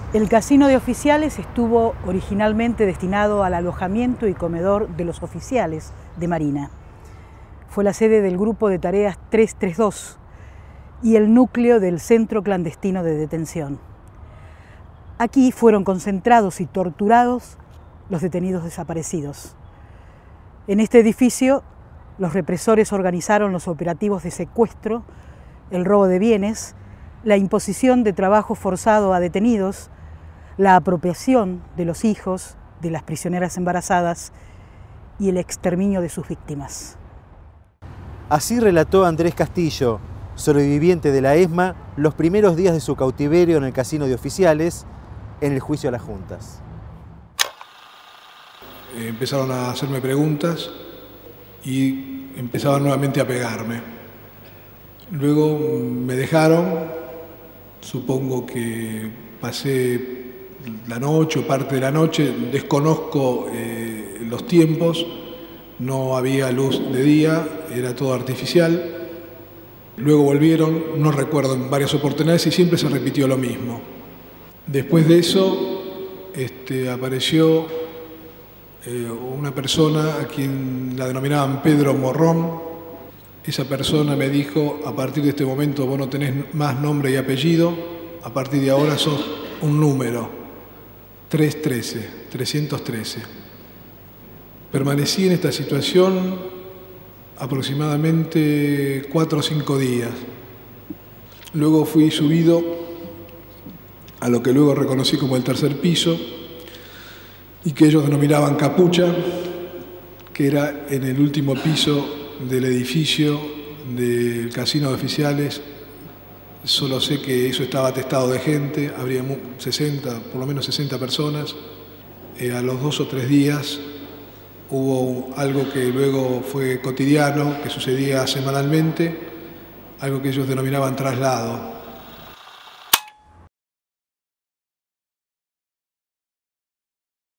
El casino de oficiales estuvo originalmente destinado al alojamiento y comedor de los oficiales de Marina. Fue la sede del Grupo de Tareas 332 y el núcleo del Centro Clandestino de Detención. Aquí fueron concentrados y torturados los detenidos desaparecidos. En este edificio, los represores organizaron los operativos de secuestro, el robo de bienes, la imposición de trabajo forzado a detenidos, la apropiación de los hijos de las prisioneras embarazadas y el exterminio de sus víctimas. Así relató Andrés Castillo, sobreviviente de la ESMA, los primeros días de su cautiverio en el casino de oficiales, en el juicio a las juntas. Empezaron a hacerme preguntas y empezaban nuevamente a pegarme. Luego me dejaron, supongo que pasé la noche o parte de la noche, desconozco los tiempos, no había luz de día, era todo artificial. Luego volvieron, no recuerdo, en varias oportunidades y siempre se repitió lo mismo. Después de eso apareció una persona a quien la denominaban Pedro Morrón. Esa persona me dijo: a partir de este momento vos no tenés más nombre y apellido, a partir de ahora sos un número, 313. Permanecí en esta situación aproximadamente 4 o 5 días. Luego fui subido a lo que luego reconocí como el tercer piso y que ellos denominaban Capucha, que era en el último piso del edificio del casino de oficiales. Solo sé que eso estaba atestado de gente, habría 60, por lo menos 60 personas. A los 2 o 3 días hubo algo que luego fue cotidiano, que sucedía semanalmente, algo que ellos denominaban traslado.